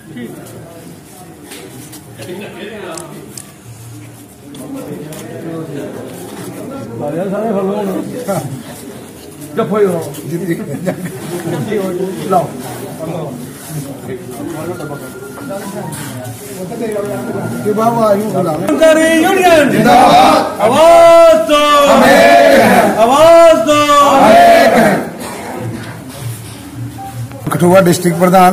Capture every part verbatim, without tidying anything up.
आवाज दो, आवाज दो। कठुआ डिस्ट्रिक्ट प्रधान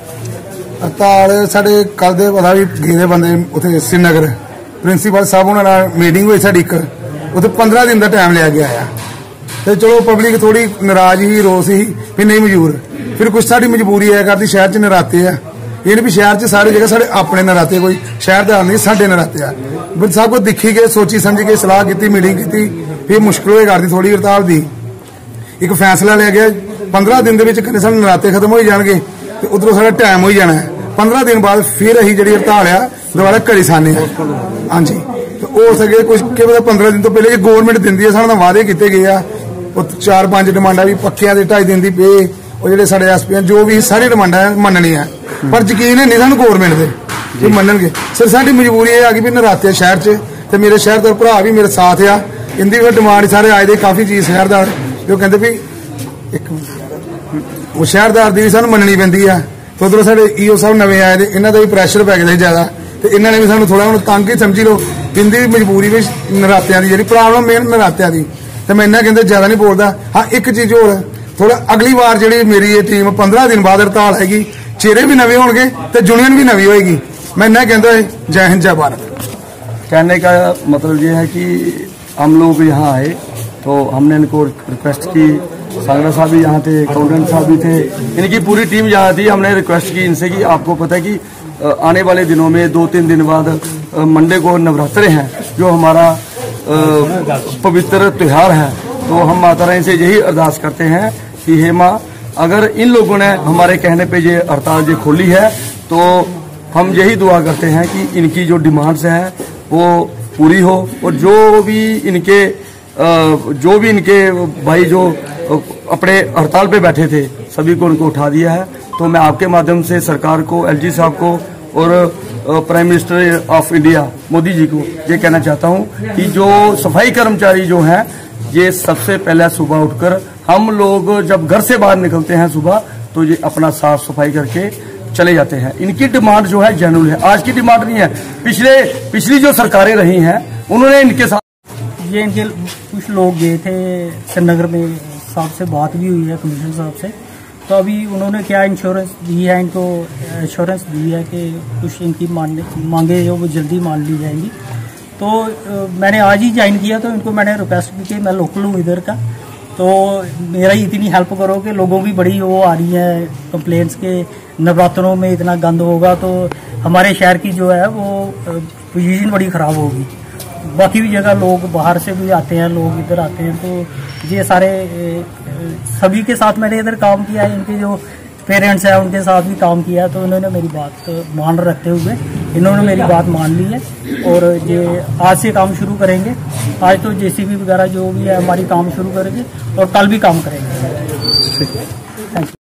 हड़ताल साढ़े कल दे पता भी गए बंदे उत्थे श्रीनगर प्रिंसीपल साहब उन्होंने मीटिंग हुई साड़ी एक उत्थे पंद्रह दिन का टाइम लिया गया है। तो चलो पब्लिक थोड़ी नाराज ही रोस ही भी नहीं मजबूर फिर कुछ साड़ी मजबूरी है करती शहर च नराते है ये नहीं भी शहर च सारी जगह साढ़े अपने नराते कोई शहरदार नहीं साढ़े नराते है बट सब कुछ दिखी गए सोची समझी के सलाह की मीटिंग की फिर मुश्किल हो करती थोड़ी हड़ताल की एक फैसला लिया गया पंद्रह दिन के साढ़े नराते खत्म हो जाएंगे तो उधरों साढ़ा टाइम हो जाना है पंद्रह दिन बाद फिर अं जी हड़ताल आ दोबारा घड़ी साने हाँ जी तो हो सके कुछ क्या पता पंद्रह दिन तो पहले जो गौरमेंट दी है साढ़े वादे किए गए आ चार पांच डिमांडा भी पक्किया ढाई दिन की पे और जो साढ़े एस पी जो भी सारी डिमांडा मननी है पर यकीन है नहीं सू गौरमेंट के मनणगे सर साड़ी मजबूरी ये आ गई भी नराते शहर च मेरे शहर का भरा भी मेरे साथ आ इनकी भी डिमांड सारे आए दे काफी चीज शहरदार जो कहते भी एक वो शहरदार की भी सू मननी पैंती है तो उधरों साढ़े ईओ साहब नवे आए थे इन्हों का भी प्रैशर पै गया ज्यादा तो इन्होंने भी सू थोड़ा हम तंग ही समझी लो इनकी भी मजबूरी भी नरात्या की जी प्रॉब्लम मेन नरात्या की तो मैं इन्ना कहते ज्यादा नहीं बोलता हाँ एक चीज होर थोड़ा अगली बार जी मेरी ये टीम पंद्रह दिन बाद हड़ताल आएगी चेहरे भी नवे होंगे तो यूनियन भी नवी होएगी मैं इन्ना कहता है जय हिंद जय भारत। कहने का मतलब ये है कि हम लोग यहाँ आए तो हमने इनको रिक्वेस्ट की सांगरा साहब भी यहाँ थे अकाउंटेंट साहब भी थे इनकी पूरी टीम यहाँ थी हमने रिक्वेस्ट की इनसे कि आपको पता है कि आने वाले दिनों में दो तीन दिन बाद मंडे को नवरात्रे हैं जो हमारा पवित्र त्योहार है तो हम माता रानी से यही अरदास करते हैं कि हे माँ अगर इन लोगों ने हमारे कहने पे ये हड़ताल ये खोली है तो हम यही दुआ करते हैं कि इनकी जो डिमांड्स हैं वो पूरी हो और जो भी इनके जो भी इनके भाई जो अपने हड़ताल पे बैठे थे सभी को उनको उठा दिया है। तो मैं आपके माध्यम से सरकार को एलजी साहब को और prime minister of India Modi ji को ये कहना चाहता हूँ कि जो सफाई कर्मचारी जो हैं ये सबसे पहले सुबह उठकर हम लोग जब घर से बाहर निकलते हैं सुबह तो ये अपना साफ सफाई करके चले जाते हैं। इनकी डिमांड जो है जेन्युइन है आज की डिमांड नहीं है पिछले पिछली जो सरकारें रही हैं उन्होंने इनके साथ ये इनके कुछ लोग गए थे श्रीनगर में साहब से बात भी हुई है कमिश्नर साहब से तो अभी उन्होंने क्या इंश्योरेंस दी है इनको इंश्योरेंस दी है कि कुछ इनकी मांगे जो वो जल्दी मान ली जाएंगी। तो मैंने आज ही ज्वाइन किया तो इनको मैंने रिक्वेस्ट की कि मैं लोकल हूँ इधर का तो मेरा ही इतनी हेल्प करो कि लोगों की बड़ी वो आ रही है कंप्लेंट्स के नवरात्रों में इतना गंद होगा तो हमारे शहर की जो है वो पोजीशन बड़ी ख़राब होगी। बाकी भी जगह लोग बाहर से भी आते हैं लोग इधर आते हैं तो ये सारे सभी के साथ मैंने इधर काम किया है इनके जो पेरेंट्स हैं उनके साथ भी काम किया है तो इन्होंने मेरी बात मान रखते हुए इन्होंने मेरी बात मान ली है और ये आज से काम शुरू करेंगे। आज तो जेसीबी वगैरह जो भी है हमारी काम शुरू करेंगे और कल भी काम करेंगे।